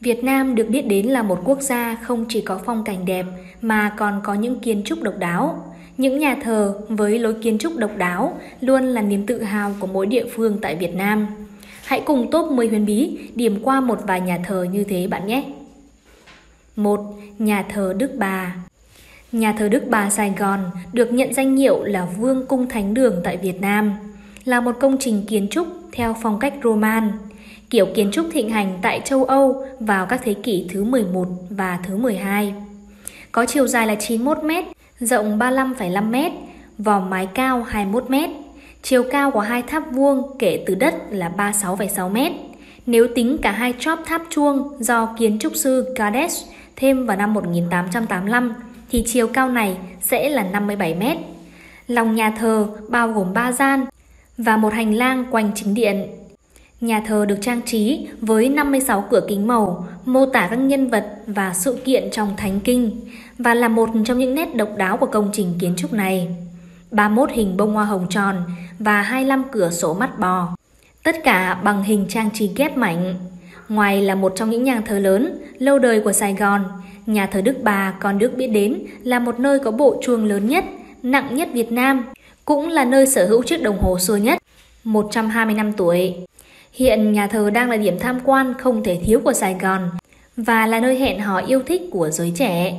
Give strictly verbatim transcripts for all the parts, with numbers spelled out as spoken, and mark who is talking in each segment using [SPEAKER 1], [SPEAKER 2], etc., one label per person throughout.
[SPEAKER 1] Việt Nam được biết đến là một quốc gia không chỉ có phong cảnh đẹp mà còn có những kiến trúc độc đáo. Những nhà thờ với lối kiến trúc độc đáo luôn là niềm tự hào của mỗi địa phương tại Việt Nam. Hãy cùng top mười huyền bí điểm qua một vài nhà thờ như thế bạn nhé. một. Nhà thờ Đức Bà. Nhà thờ Đức Bà Sài Gòn được nhận danh hiệu là Vương cung Thánh đường tại Việt Nam, là một công trình kiến trúc theo phong cách Roman, kiểu kiến trúc thịnh hành tại châu Âu vào các thế kỷ thứ mười một và thứ mười hai. Có chiều dài là chín mươi mốt mét, rộng ba mươi lăm phẩy năm mét, vòm mái cao hai mươi mốt mét. Chiều cao của hai tháp vuông kể từ đất là ba mươi sáu phẩy sáu mét. Nếu tính cả hai chóp tháp chuông do kiến trúc sư Cades thêm vào năm một nghìn tám trăm tám mươi lăm thì chiều cao này sẽ là năm mươi bảy mét. Lòng nhà thờ bao gồm ba gian và một hành lang quanh chính điện. Nhà thờ được trang trí với năm mươi sáu cửa kính màu, mô tả các nhân vật và sự kiện trong Thánh Kinh và là một trong những nét độc đáo của công trình kiến trúc này. ba mươi mốt hình bông hoa hồng tròn và hai mươi lăm cửa sổ mắt bò, tất cả bằng hình trang trí ghép mảnh. Ngoài là một trong những nhà thờ lớn, lâu đời của Sài Gòn, nhà thờ Đức Bà còn được biết đến là một nơi có bộ chuông lớn nhất, nặng nhất Việt Nam, cũng là nơi sở hữu chiếc đồng hồ xưa nhất, một trăm hai mươi năm tuổi. Hiện nhà thờ đang là điểm tham quan không thể thiếu của Sài Gòn và là nơi hẹn hò yêu thích của giới trẻ.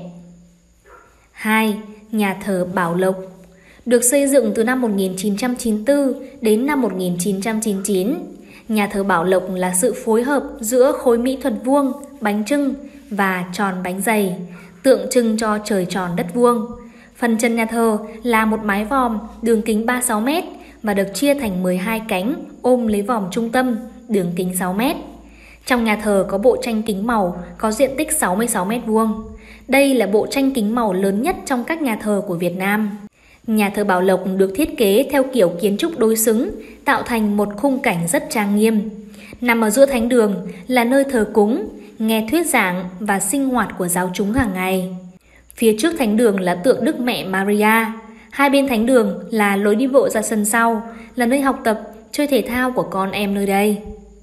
[SPEAKER 1] hai. Nhà thờ Bảo Lộc. Được xây dựng từ năm một nghìn chín trăm chín mươi tư đến năm một nghìn chín trăm chín mươi chín, nhà thờ Bảo Lộc là sự phối hợp giữa khối mỹ thuật vuông, bánh chưng và tròn bánh dày, tượng trưng cho trời tròn đất vuông. Phần chân nhà thờ là một mái vòm đường kính ba mươi sáu mét và được chia thành mười hai cánh ôm lấy vòm trung tâm, đường kính sáu mét. Trong nhà thờ có bộ tranh kính màu có diện tích sáu mươi sáu mét vuông. Đây là bộ tranh kính màu lớn nhất trong các nhà thờ của Việt Nam. Nhà thờ Bảo Lộc được thiết kế theo kiểu kiến trúc đối xứng, tạo thành một khung cảnh rất trang nghiêm. Nằm ở giữa thánh đường là nơi thờ cúng, nghe thuyết giảng và sinh hoạt của giáo chúng hàng ngày. Phía trước thánh đường là tượng Đức Mẹ Maria. Hai bên thánh đường là lối đi bộ ra sân sau, là nơi học tập, chơi thể thao của con em nơi đây.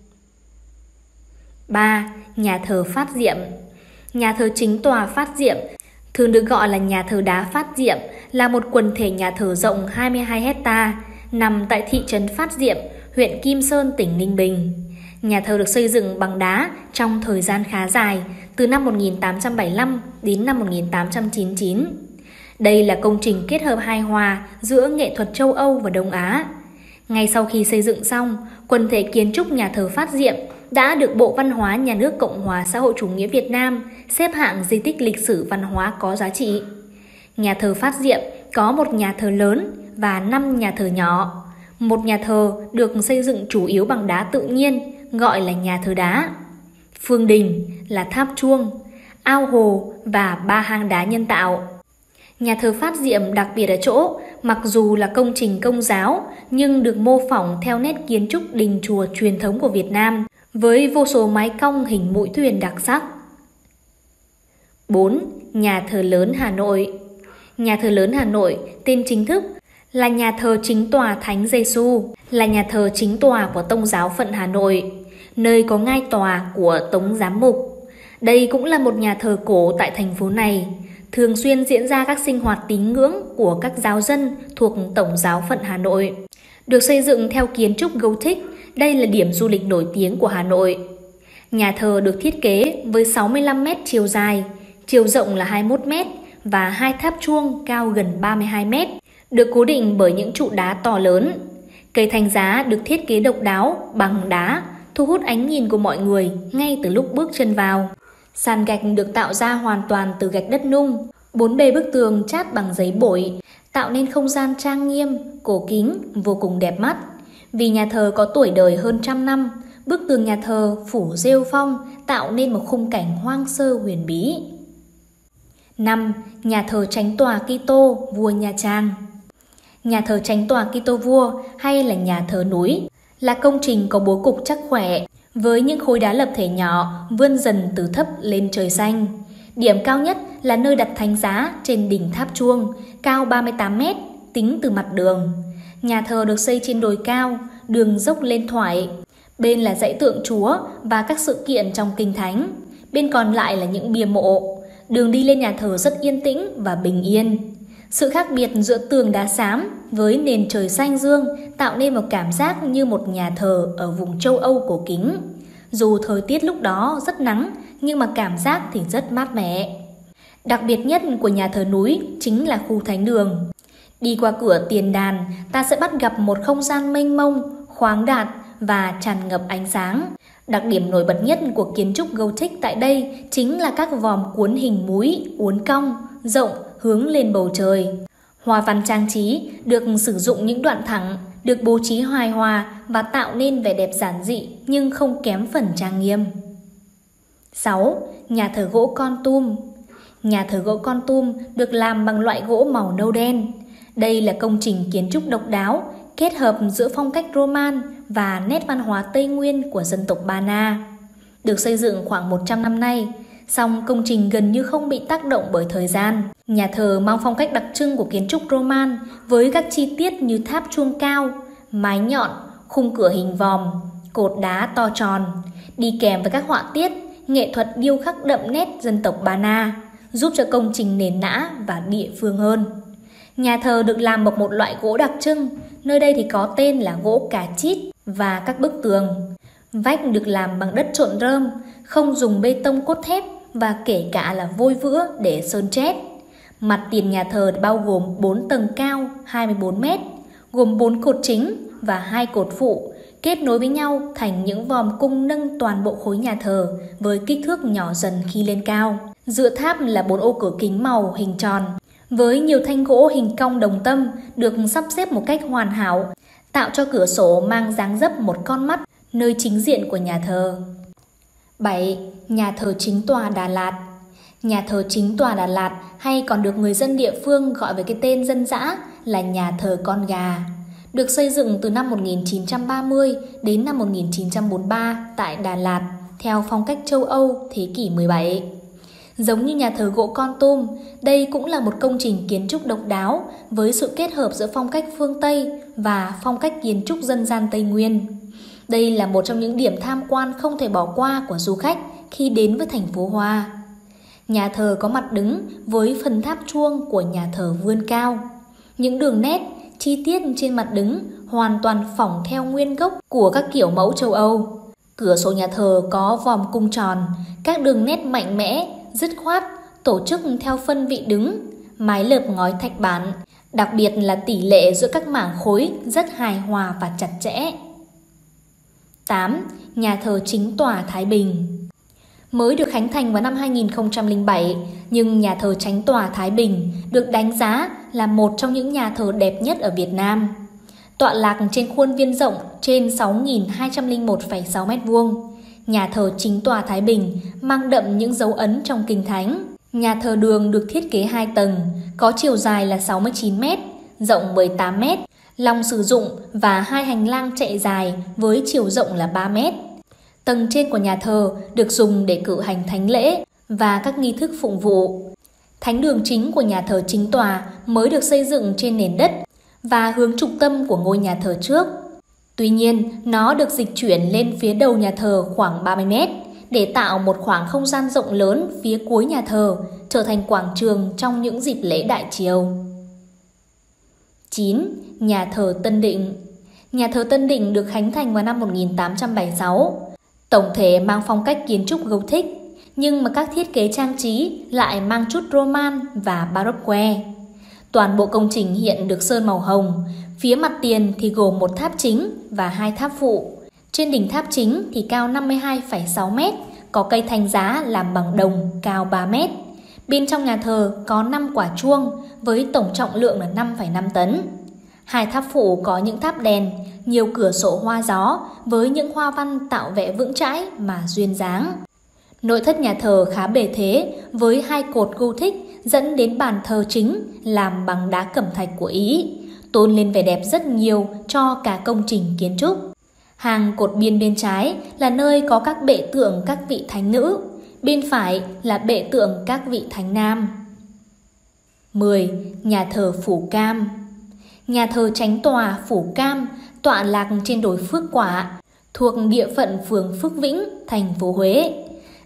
[SPEAKER 1] ba. Nhà thờ Phát Diệm. Nhà thờ chính tòa Phát Diệm, thường được gọi là nhà thờ đá Phát Diệm, là một quần thể nhà thờ rộng hai mươi hai héc ta, nằm tại thị trấn Phát Diệm, huyện Kim Sơn, tỉnh Ninh Bình. Nhà thờ được xây dựng bằng đá trong thời gian khá dài, từ năm một nghìn tám trăm bảy mươi lăm đến năm một nghìn tám trăm chín mươi chín. Đây là công trình kết hợp hài hòa giữa nghệ thuật châu Âu và Đông Á. Ngay sau khi xây dựng xong, quần thể kiến trúc nhà thờ Phát Diệm đã được Bộ Văn hóa Nhà nước Cộng hòa xã hội chủ nghĩa Việt Nam xếp hạng di tích lịch sử văn hóa có giá trị. Nhà thờ Phát Diệm có một nhà thờ lớn và năm nhà thờ nhỏ. Một nhà thờ được xây dựng chủ yếu bằng đá tự nhiên, gọi là nhà thờ đá. Phương đình là tháp chuông, ao hồ và ba hang đá nhân tạo. Nhà thờ Phát Diệm đặc biệt ở chỗ, mặc dù là công trình công giáo nhưng được mô phỏng theo nét kiến trúc đình chùa truyền thống của Việt Nam, với vô số mái cong hình mũi thuyền đặc sắc. bốn. Nhà thờ lớn Hà Nội. Nhà thờ lớn Hà Nội, tên chính thức là nhà thờ chính tòa Thánh Giêsu, là nhà thờ chính tòa của Tông giáo phận Hà Nội, nơi có ngai tòa của Tống Giám mục. Đây cũng là một nhà thờ cổ tại thành phố này, thường xuyên diễn ra các sinh hoạt tín ngưỡng của các giáo dân thuộc Tổng giáo phận Hà Nội. Được xây dựng theo kiến trúc Gothic, đây là điểm du lịch nổi tiếng của Hà Nội. Nhà thờ được thiết kế với sáu mươi lăm mét chiều dài, chiều rộng là hai mươi mốt mét và hai tháp chuông cao gần ba mươi hai mét, được cố định bởi những trụ đá to lớn. Cây thánh giá được thiết kế độc đáo bằng đá, thu hút ánh nhìn của mọi người ngay từ lúc bước chân vào. Sàn gạch được tạo ra hoàn toàn từ gạch đất nung, bốn bề bức tường chát bằng giấy bổi, tạo nên không gian trang nghiêm, cổ kính, vô cùng đẹp mắt. Vì nhà thờ có tuổi đời hơn trăm năm, bức tường nhà thờ phủ rêu phong tạo nên một khung cảnh hoang sơ huyền bí. năm. Nhà thờ Chánh tòa Kitô vua Nha Trang. Nhà thờ Chánh tòa Kitô vua hay là nhà thờ núi là công trình có bố cục chắc khỏe, với những khối đá lập thể nhỏ vươn dần từ thấp lên trời xanh. Điểm cao nhất là nơi đặt thánh giá trên đỉnh tháp chuông, cao ba mươi tám mét, tính từ mặt đường. Nhà thờ được xây trên đồi cao, đường dốc lên thoải. Bên là dãy tượng Chúa và các sự kiện trong Kinh Thánh. bên còn lại là những bia mộ. Đường đi lên nhà thờ rất yên tĩnh và bình yên. Sự khác biệt giữa tường đá xám với nền trời xanh dương tạo nên một cảm giác như một nhà thờ ở vùng châu Âu cổ kính. Dù thời tiết lúc đó rất nắng, nhưng mà cảm giác thì rất mát mẻ. Đặc biệt nhất của nhà thờ núi chính là khu thánh đường. Đi qua cửa tiền đàn, ta sẽ bắt gặp một không gian mênh mông, khoáng đạt và tràn ngập ánh sáng. Đặc điểm nổi bật nhất của kiến trúc Gothic tại đây chính là các vòm cuốn hình múi, uốn cong, rộng hướng lên bầu trời. Hoa văn trang trí được sử dụng những đoạn thẳng, được bố trí hài hòa và tạo nên vẻ đẹp giản dị nhưng không kém phần trang nghiêm. sáu. Nhà thờ gỗ Kon Tum. Nhà thờ gỗ Kon Tum được làm bằng loại gỗ màu nâu đen. Đây là công trình kiến trúc độc đáo, kết hợp giữa phong cách Roman và nét văn hóa Tây Nguyên của dân tộc Ba Na. Được xây dựng khoảng một trăm năm nay, song công trình gần như không bị tác động bởi thời gian. Nhà thờ mang phong cách đặc trưng của kiến trúc Roman với các chi tiết như tháp chuông cao, mái nhọn, khung cửa hình vòm, cột đá to tròn, đi kèm với các họa tiết, nghệ thuật điêu khắc đậm nét dân tộc Ba Na, giúp cho công trình nền nã và địa phương hơn. Nhà thờ được làm bằng một loại gỗ đặc trưng, nơi đây thì có tên là gỗ cà chít, và các bức tường. Vách được làm bằng đất trộn rơm, không dùng bê tông cốt thép và kể cả là vôi vữa để sơn chét. Mặt tiền nhà thờ bao gồm bốn tầng cao hai mươi bốn mét, gồm bốn cột chính và hai cột phụ, kết nối với nhau thành những vòm cung nâng toàn bộ khối nhà thờ với kích thước nhỏ dần khi lên cao. Giữa tháp là bốn ô cửa kính màu hình tròn, với nhiều thanh gỗ hình cong đồng tâm được sắp xếp một cách hoàn hảo, tạo cho cửa sổ mang dáng dấp một con mắt nơi chính diện của nhà thờ. bảy. Nhà thờ chính tòa Đà Lạt. Nhà thờ chính tòa Đà Lạt hay còn được người dân địa phương gọi với cái tên dân dã là nhà thờ con gà. Được xây dựng từ năm một nghìn chín trăm ba mươi đến năm một nghìn chín trăm bốn mươi ba tại Đà Lạt theo phong cách châu Âu thế kỷ mười bảy. Giống như nhà thờ gỗ Kon Tum, đây cũng là một công trình kiến trúc độc đáo với sự kết hợp giữa phong cách phương Tây và phong cách kiến trúc dân gian Tây Nguyên. Đây là một trong những điểm tham quan không thể bỏ qua của du khách khi đến với thành phố Hoa. Nhà thờ có mặt đứng với phần tháp chuông của nhà thờ vươn cao. Những đường nét, chi tiết trên mặt đứng hoàn toàn phỏng theo nguyên gốc của các kiểu mẫu châu Âu. Cửa sổ nhà thờ có vòm cung tròn, các đường nét mạnh mẽ, dứt khoát, tổ chức theo phân vị đứng, mái lợp ngói thạch bản. Đặc biệt là tỷ lệ giữa các mảng khối rất hài hòa và chặt chẽ. tám. Nhà thờ chính tòa Thái Bình. Mới được khánh thành vào năm hai nghìn không trăm lẻ bảy, nhưng nhà thờ chính tòa Thái Bình được đánh giá là một trong những nhà thờ đẹp nhất ở Việt Nam. Tọa lạc trên khuôn viên rộng trên sáu nghìn hai trăm lẻ một phẩy sáu mét vuông, nhà thờ chính tòa Thái Bình mang đậm những dấu ấn trong kinh thánh. Nhà thờ đường được thiết kế hai tầng, có chiều dài là sáu mươi chín mét, rộng mười tám mét, lòng sử dụng và hai hành lang chạy dài với chiều rộng là ba mét. Tầng trên của nhà thờ được dùng để cử hành thánh lễ và các nghi thức phụng vụ. Thánh đường chính của nhà thờ chính tòa mới được xây dựng trên nền đất và hướng trung tâm của ngôi nhà thờ trước. Tuy nhiên, nó được dịch chuyển lên phía đầu nhà thờ khoảng ba mươi mét để tạo một khoảng không gian rộng lớn phía cuối nhà thờ, trở thành quảng trường trong những dịp lễ đại triều. chín. Nhà thờ Tân Định. Nhà thờ Tân Định được khánh thành vào năm một nghìn tám trăm bảy mươi sáu. Tổng thể mang phong cách kiến trúc Gothic, nhưng mà các thiết kế trang trí lại mang chút Roman và Baroque. Toàn bộ công trình hiện được sơn màu hồng, phía mặt tiền thì gồm một tháp chính và hai tháp phụ. Trên đỉnh tháp chính thì cao năm mươi hai phẩy sáu mét, có cây thánh giá làm bằng đồng cao ba mét. Bên trong nhà thờ có năm quả chuông với tổng trọng lượng là năm phẩy năm tấn. Hai tháp phụ có những tháp đèn, nhiều cửa sổ hoa gió với những hoa văn tạo vẻ vững chãi mà duyên dáng. Nội thất nhà thờ khá bề thế với hai cột Gothic dẫn đến bàn thờ chính làm bằng đá cẩm thạch của Ý, tôn lên vẻ đẹp rất nhiều cho cả công trình kiến trúc. Hàng cột biên bên trái là nơi có các bệ tượng các vị thánh nữ, bên phải là bệ tượng các vị thánh nam. mười. Nhà thờ Phủ Cam. Nhà thờ Chánh tòa Phủ Cam tọa lạc trên đồi Phước Quả, thuộc địa phận phường Phước Vĩnh, thành phố Huế.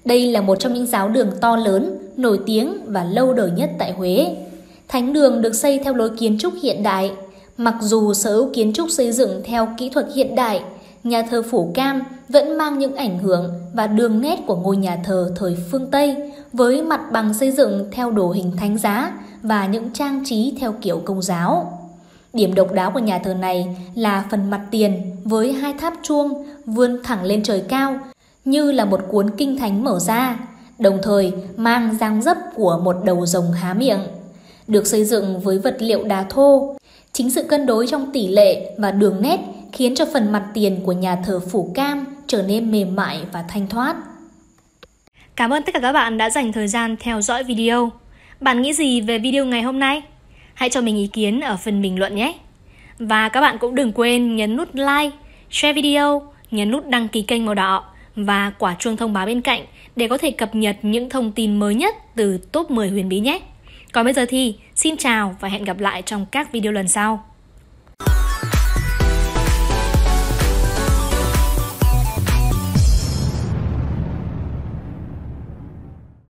[SPEAKER 1] Đây là một trong những giáo đường to lớn, nổi tiếng và lâu đời nhất tại Huế. Thánh đường được xây theo lối kiến trúc hiện đại. Mặc dù sở hữu kiến trúc xây dựng theo kỹ thuật hiện đại, nhà thờ Phủ Cam vẫn mang những ảnh hưởng và đường nét của ngôi nhà thờ thời phương Tây, với mặt bằng xây dựng theo đồ hình thánh giá và những trang trí theo kiểu Công giáo. Điểm độc đáo của nhà thờ này là phần mặt tiền với hai tháp chuông vươn thẳng lên trời cao như là một cuốn kinh thánh mở ra, đồng thời mang dáng dấp của một đầu rồng há miệng. Được xây dựng với vật liệu đá thô, chính sự cân đối trong tỷ lệ và đường nét khiến cho phần mặt tiền của nhà thờ Phủ Cam trở nên mềm mại và thanh thoát.
[SPEAKER 2] Cảm ơn tất cả các bạn đã dành thời gian theo dõi video. Bạn nghĩ gì về video ngày hôm nay? Hãy cho mình ý kiến ở phần bình luận nhé. Và các bạn cũng đừng quên nhấn nút like, share video, nhấn nút đăng ký kênh màu đỏ và quả chuông thông báo bên cạnh để có thể cập nhật những thông tin mới nhất từ top mười huyền bí nhé. Còn bây giờ thì xin chào và hẹn gặp lại trong các video lần sau.